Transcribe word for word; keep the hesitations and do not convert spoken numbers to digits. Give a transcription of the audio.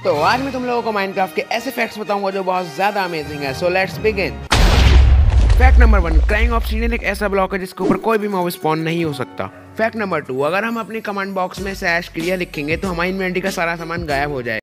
तो आज मैं तुम लोगों को माइनक्राफ्ट के ऐसे फैक्ट्स बताऊंगा जो बहुत ज्यादा अमेजिंग है। So let's begin. Fact number one, crying obsidian एक ऐसा ब्लॉक है जिसके ऊपर कोई भी मॉब स्पॉन नहीं हो सकता। फैक्ट नंबर टू, अगर हम अपने कमांड बॉक्स में स्लैश क्लियर लिखेंगे तो हमारी इन्वेंटरी का सारा सामान गायब हो जाएगा।